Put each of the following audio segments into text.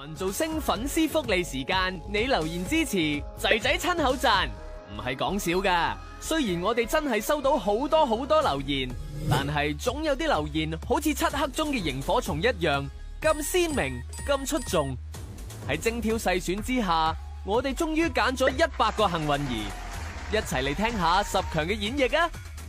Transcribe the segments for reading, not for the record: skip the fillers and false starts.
民造星粉絲福利時間，你留言支持仔仔親口讚，唔係講笑噶。雖然我哋真係收到好多留言，但係總有啲留言好似漆黑中嘅螢火蟲一樣咁鮮明、咁出眾。喺精挑細選之下，我哋終於揀咗100個幸運兒，一齊嚟聽下10強嘅演繹啊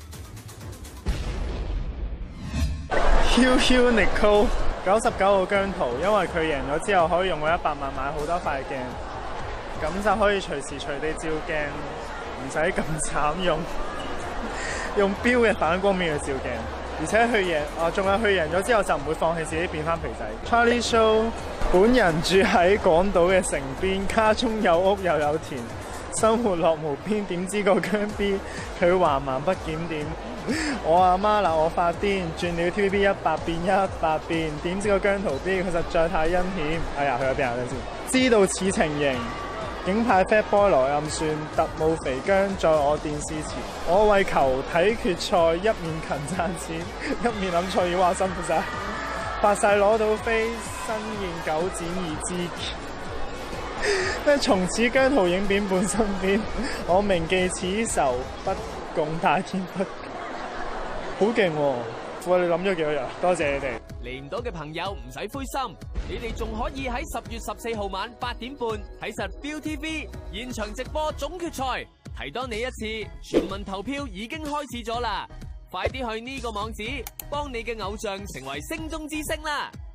！Hugh Nicole 99號姜濤，因為佢贏咗之後可以用嗰100萬買好多塊鏡，咁就可以隨時隨地照鏡，唔使咁慘用錶嘅反光面去照鏡。而且佢贏，仲有佢贏咗之後就唔會放棄自己變翻肥仔。Charlie Show 本人住喺港島嘅城邊，家中有屋又有田，生活樂無邊，點知個姜 B 佢橫蠻不檢點。我阿媽鬧我發癲，轉了 TVB 100變100變，點知個姜濤 B 佢實在太陰險。哎呀，去咗邊啊？等先，知道此情形，警派 Fat Boy 來暗算，特務肥姜在我電視前。我為求睇決賽，一面勤賺錢，一面諗錯，要話辛苦晒，發晒攞到飛，身現九展而知見。咩？從此姜濤影片伴身邊，我銘記此仇，不共戴天不。好勁喎！喂，你諗咗幾多日？多謝你哋。 嚟唔到嘅朋友唔使灰心，你哋仲可以喺10月14號晚8點半睇實 ViuTV 現場直播總決賽。提多你一次，全民投票已經開始咗啦！快啲去呢個網址，幫你嘅偶像成為星中之星啦！